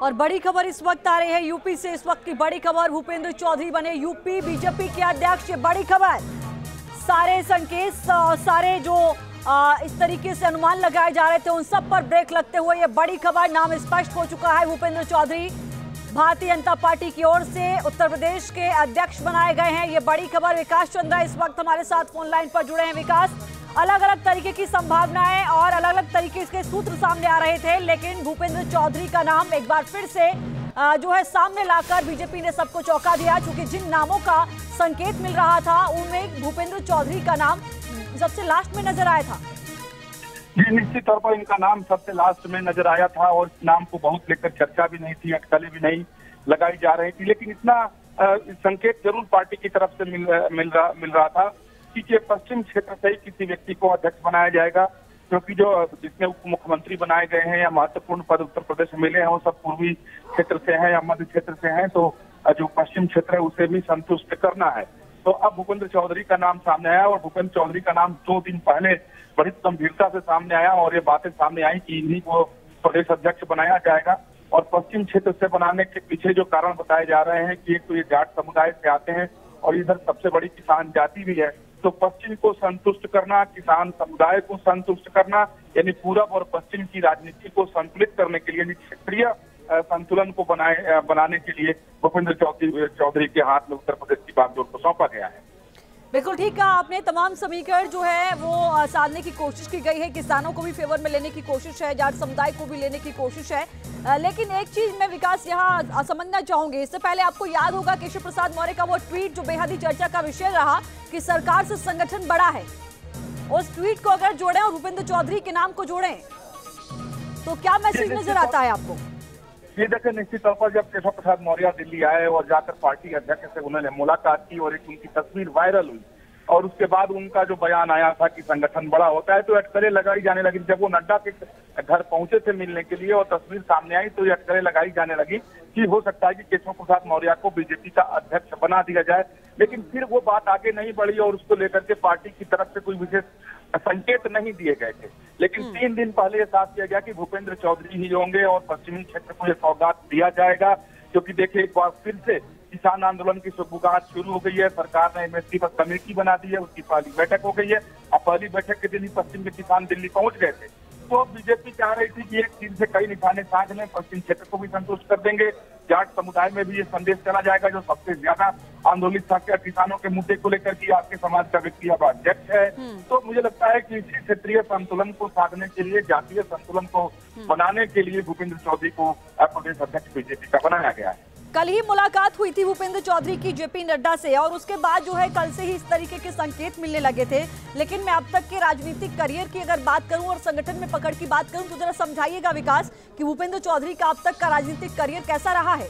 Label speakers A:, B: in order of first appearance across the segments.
A: और बड़ी खबर इस वक्त आ रही है यूपी से। इस वक्त की बड़ी खबर, भूपेंद्र चौधरी बने यूपी बीजेपी के अध्यक्ष। बड़ी खबर, सारे संकेत, सारे जो इस तरीके से अनुमान लगाए जा रहे थे उन सब पर ब्रेक लगते हुए ये बड़ी खबर, नाम स्पष्ट हो चुका है। भूपेंद्र चौधरी भारतीय जनता पार्टी की ओर से उत्तर प्रदेश के अध्यक्ष बनाए गए हैं। ये बड़ी खबर। विकास चंद्रा इस वक्त हमारे साथ फोन लाइन पर जुड़े हैं। विकास, अलग अलग तरीके की संभावनाएं और अलग अलग तरीके के सूत्र सामने आ रहे थे, लेकिन भूपेंद्र चौधरी का नाम एक बार फिर से जो है सामने लाकर बीजेपी ने सबको चौंका दिया, क्योंकि जिन नामों का संकेत मिल रहा था उनमें भूपेंद्र चौधरी का नाम सबसे लास्ट में नजर आया था।
B: जी, निश्चित तौर पर इनका नाम सबसे लास्ट में नजर आया था और इस नाम को बहुत लेकर चर्चा भी नहीं थी, अटकलें भी नहीं लगाई जा रही थी, लेकिन इतना संकेत जरूर पार्टी की तरफ से मिल रहा था कि पश्चिम क्षेत्र से ही किसी व्यक्ति को अध्यक्ष बनाया जाएगा, क्योंकि जो जितने उप मुख्यमंत्री बनाए गए हैं या महत्वपूर्ण पद उत्तर प्रदेश में मिले हैं वो सब पूर्वी क्षेत्र से हैं या मध्य क्षेत्र से हैं, तो जो पश्चिम क्षेत्र है उसे भी संतुष्ट करना है। तो अब भूपेंद्र चौधरी का नाम सामने आया और भूपेंद्र चौधरी का नाम 2 दिन पहले बड़ी गंभीरता से सामने आया और ये बातें सामने आई कि इन्हीं को प्रदेश अध्यक्ष बनाया जाएगा। और पश्चिम क्षेत्र से बनाने के पीछे जो कारण बताए जा रहे हैं कि एक तो ये जाट समुदाय से आते हैं और इधर सबसे बड़ी किसान जाति भी है, तो पश्चिम को संतुष्ट करना, किसान समुदाय को संतुष्ट करना, यानी पूरब और पश्चिम की राजनीति को संतुलित करने के लिए, क्षेत्रीय संतुलन को बनाने के लिए भूपेंद्र चौधरी के हाथ में उत्तर प्रदेश की बागडोर को सौंपा गया है।
A: बिल्कुल ठीक कहा आपने। तमाम समीकरण जो है वो साधने की कोशिश की गई है, किसानों को भी फेवर में लेने की कोशिश है, जाट समुदाय को भी लेने की कोशिश है, लेकिन एक चीज मैं विकास यहाँ समझना चाहूंगी। इससे पहले आपको याद होगा केशव प्रसाद मौर्य का वो ट्वीट जो बेहद ही चर्चा का विषय रहा कि सरकार से संगठन बड़ा है। उस ट्वीट को अगर जोड़ें और भूपेंद्र चौधरी के नाम को जोड़ें तो क्या मैसेज नजर आता है आपको?
B: ये देखिए, निश्चित तौर पर जब केशव प्रसाद मौर्य दिल्ली आए और जाकर पार्टी अध्यक्ष से उन्होंने मुलाकात की और एक उनकी तस्वीर वायरल हुई और उसके बाद उनका जो बयान आया था कि संगठन बड़ा होता है, तो अटकलें लगाई जाने लगी। जब वो नड्डा के घर पहुंचे थे मिलने के लिए और तस्वीर सामने आई तो ये अटकलें लगाई जाने लगी कि हो सकता है कि केशव प्रसाद मौर्य को बीजेपी का अध्यक्ष बना दिया जाए, लेकिन फिर वो बात आगे नहीं बढ़ी और उसको लेकर के पार्टी की तरफ से कोई विशेष संकेत नहीं दिए गए थे। लेकिन 3 दिन पहले यह साफ किया गया कि भूपेंद्र चौधरी ही होंगे और पश्चिमी क्षेत्र को यह सौगात दिया जाएगा, क्योंकि देखिए एक बार फिर से किसान आंदोलन की शुरुआत शुरू हो गई है। सरकार ने एमएसपी पर कमेटी बना दी है, उसकी पहली बैठक हो गई है। अब पहली बैठक के दिन ही पश्चिम के किसान दिल्ली पहुंच गए थे, तो बीजेपी चाह रही थी कि एक दिन से कई निशाने साध लें, पश्चिम क्षेत्र को भी संतुष्ट कर देंगे, जाट समुदाय में भी ये संदेश चला जाएगा जो सबसे ज्यादा आंदोलित था किसानों के मुद्दे को लेकर कि आपके समाज का व्यक्ति अब अध्यक्ष है। तो मुझे लगता है कि इसी क्षेत्रीय संतुलन को साधने के लिए, जातीय संतुलन को बनाने के लिए भूपेंद्र चौधरी को प्रदेश अध्यक्ष बीजेपी का बनाया गया है।
A: कल ही मुलाकात हुई थी भूपेंद्र चौधरी की जेपी नड्डा से और उसके बाद जो है कल से ही इस तरीके के संकेत मिलने लगे थे, लेकिन मैं अब तक के राजनीतिक करियर की अगर बात करूं और संगठन में पकड़ की बात करूं तो जरा समझाइएगा विकास कि भूपेंद्र चौधरी का अब तक का राजनीतिक करियर कैसा रहा है।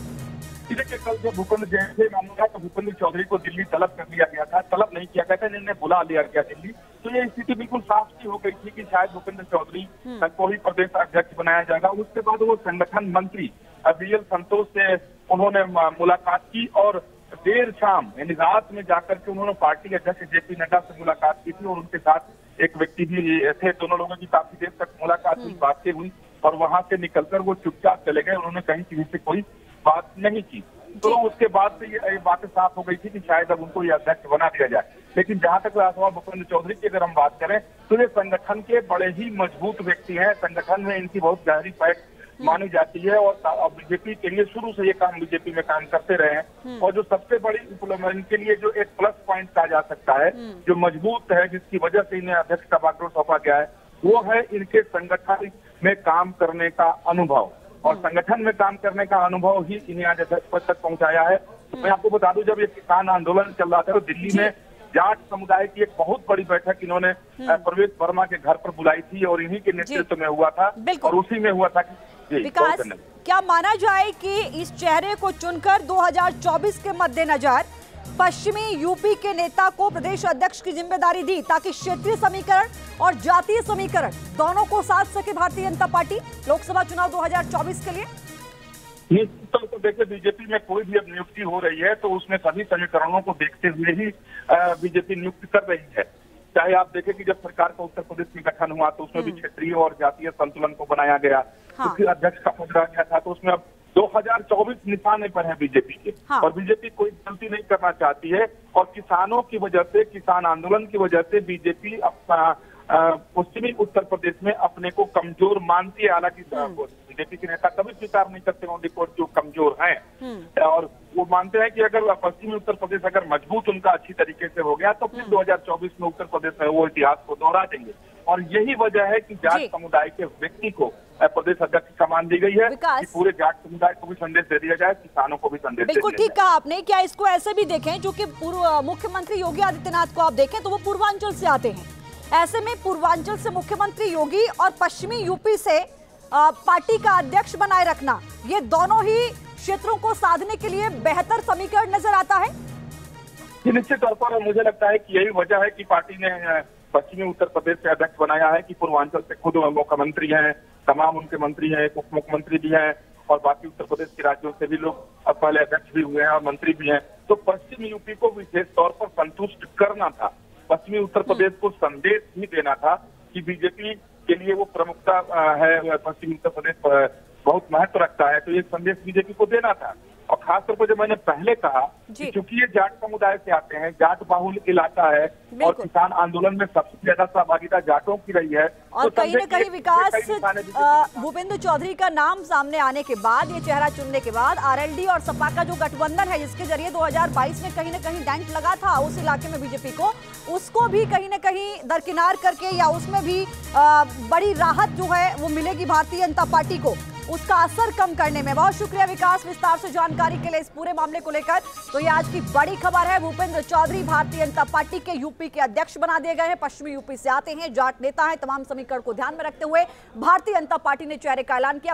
B: देखिए, कल जब भूपेंद्र जैसे मामला तो भूपेंद्र चौधरी को दिल्ली तलब कर लिया गया था, तलब नहीं किया गया था, इन्हें बुला लिया गया दिल्ली, तो ये स्थिति बिल्कुल साफ सी हो गई थी कि शायद भूपेंद्र चौधरी को ही प्रदेश अध्यक्ष बनाया जाएगा। उसके बाद वो संगठन मंत्री बीएल संतोष से उन्होंने मुलाकात की और देर शाम यानी रात में जाकर के उन्होंने पार्टी अध्यक्ष जेपी नड्डा से मुलाकात की थी और उनके साथ एक व्यक्ति भी थे। दोनों लोगों की काफी देर तक मुलाकात हुई, बातें हुई और वहां से निकलकर वो चुपचाप चले गए, उन्होंने कहीं किसी से कोई बात नहीं की। तो उसके बाद से ये बातें साफ हो गई थी कि शायद अब उनको ये अध्यक्ष बना दिया जाए। लेकिन जहां तक सवाल भूपेंद्र चौधरी की अगर हम बात करें तो ये संगठन के बड़े ही मजबूत व्यक्ति हैं, संगठन में इनकी बहुत गहरी पैठ मानी जाती है और बीजेपी के लिए शुरू से ये काम बीजेपी में काम करते रहे हैं। और जो सबसे बड़ी इनके लिए जो एक प्लस पॉइंट कहा जा सकता है, जो मजबूत है, जिसकी वजह से इन्हें अध्यक्ष का बागडोर सौंपा गया है, वो है इनके संगठन में काम करने का अनुभव। और संगठन में काम करने का अनुभव ही इन्हें आज अध्यक्ष पद तक पहुंचाया है। मैं आपको बता दूं, जब ये किसान आंदोलन चल रहा था तो दिल्ली में जाट समुदाय की एक बहुत बड़ी बैठक इन्होंने प्रवेश वर्मा के घर पर बुलाई थी और इन्हीं के नेतृत्व में हुआ था और उसी में हुआ था कि
A: विकास, क्या माना जाए कि इस चेहरे को चुनकर 2024 के मद्देनजर पश्चिमी यूपी के नेता को प्रदेश अध्यक्ष की जिम्मेदारी दी ताकि क्षेत्रीय समीकरण और जातीय समीकरण दोनों को साध सके भारतीय जनता पार्टी लोकसभा चुनाव 2024 के लिए?
B: तो देखिए, बीजेपी में कोई भी अब नियुक्ति हो रही है तो उसमें सभी समीकरणों को देखते हुए ही बीजेपी नियुक्ति कर रही है। चाहे आप देखें कि जब सरकार का उत्तर प्रदेश में गठन हुआ तो उसमें भी क्षेत्रीय और जातीय संतुलन को बनाया गया,
A: हाँ।
B: तो फिर अध्यक्ष का पद रह गया था। तो उसमें अब 2024 निशाने पर है बीजेपी के।
A: हाँ।
B: और बीजेपी कोई गलती नहीं करना चाहती है, और किसानों की वजह से, किसान आंदोलन की वजह से बीजेपी अपना पश्चिमी उत्तर प्रदेश में अपने को कमजोर मानती है। हालांकि बीजेपी के नेता कभी स्वीकार नहीं करते ऑन रिकॉर्ड जो कमजोर हैं, और वो मानते हैं कि अगर पश्चिमी उत्तर प्रदेश अगर मजबूत उनका अच्छी तरीके से हो गया तो फिर 2024 में उत्तर प्रदेश में वो इतिहास को दोहरा देंगे। और यही वजह है कि जाट समुदाय के व्यक्ति को प्रदेश अध्यक्ष की कमान दी गई है कि पूरे जाट समुदाय को भी संदेश दे दिया जाए, किसानों को भी संदेश
A: बिल्कुल ठीक कहा आपने। क्या इसको ऐसे भी देखें, जो कि पूर्व मुख्यमंत्री योगी आदित्यनाथ को आप देखें तो वो पूर्वांचल से आते हैं, ऐसे में पूर्वांचल से मुख्यमंत्री योगी और पश्चिमी यूपी से पार्टी का अध्यक्ष बनाए रखना, ये दोनों ही क्षेत्रों को साधने के लिए बेहतर समीकरण नजर आता है।
B: निश्चित तौर पर मुझे लगता है कि यही वजह है कि पार्टी ने पश्चिमी उत्तर प्रदेश से अध्यक्ष बनाया है कि पूर्वांचल से खुद मुख्यमंत्री हैं, तमाम उनके मंत्री हैं, उप मुख्यमंत्री भी हैं, और बाकी उत्तर प्रदेश के राज्यों से भी लोग अब पहले अध्यक्ष भी हुए हैं और मंत्री भी हैं। तो पश्चिमी यूपी को विशेष तौर पर संतुष्ट करना था, पश्चिमी उत्तर प्रदेश को संदेश भी देना था कि बीजेपी के लिए वो प्रमुखता है, पश्चिमी उत्तर प्रदेश बहुत महत्व रखता है, तो ये संदेश बीजेपी को देना था। और खासतौर पर जो मैंने पहले कहा कि चूंकि ये जाट समुदाय से आते हैं, जाट बाहुल इलाका है, और किसान आंदोलन में सबसे ज्यादा सहभागिता जाटों की रही है।
A: और तो कहीं न कहीं विकास भूपेंद्र चौधरी का नाम सामने आने के बाद, ये चेहरा चुनने के बाद, आरएलडी और सपा का जो गठबंधन है जिसके जरिए 2022 में कहीं न कहीं डेंट लगा था उस इलाके में बीजेपी को, उसको भी कहीं न कहीं दरकिनार करके या उसमें भी बड़ी राहत जो है वो मिलेगी भारतीय जनता पार्टी को, उसका असर कम करने में। बहुत शुक्रिया विकास विस्तार से जानकारी के लिए इस पूरे मामले को लेकर। तो ये आज की बड़ी खबर है, भूपेंद्र चौधरी भारतीय जनता पार्टी के यूपी के अध्यक्ष बना दिए गए हैं, पश्चिमी यूपी से आते हैं, जाट नेता हैं। तमाम समीकरण को ध्यान में रखते हुए भारतीय जनता पार्टी ने चेहरे का ऐलान किया।